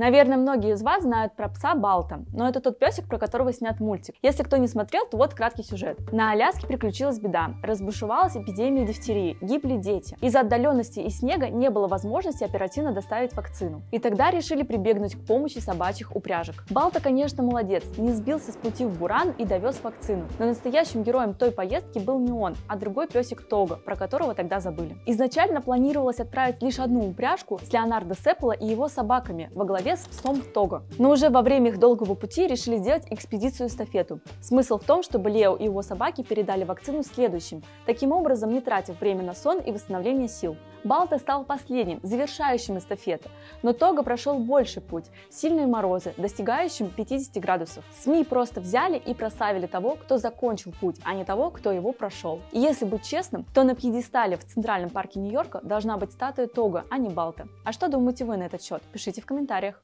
Наверное, многие из вас знают про пса Балта, но это тот песик, про которого снят мультик. Если кто не смотрел, то вот краткий сюжет. На Аляске приключилась беда. Разбушевалась эпидемия дифтерии, гибли дети. Из-за отдаленности и снега не было возможности оперативно доставить вакцину. И тогда решили прибегнуть к помощи собачьих упряжек. Балта, конечно, молодец, не сбился с пути в Буран и довез вакцину. Но настоящим героем той поездки был не он, а другой песик Того, про которого тогда забыли. Изначально планировалось отправить лишь одну упряжку с Леонардо Сеппола и его собаками во главе с псом Того. Но уже во время их долгого пути решили сделать экспедицию-эстафету. Смысл в том, чтобы Лео и его собаки передали вакцину следующим, таким образом не тратив время на сон и восстановление сил. Балта стал последним, завершающим эстафету, но Того прошел больший путь, сильные морозы, достигающим 50 градусов. СМИ просто взяли и прославили того, кто закончил путь, а не того, кто его прошел. И если быть честным, то на пьедестале в Центральном парке Нью-Йорка должна быть статуя Того, а не Балта. А что думаете вы на этот счет? Пишите в комментариях.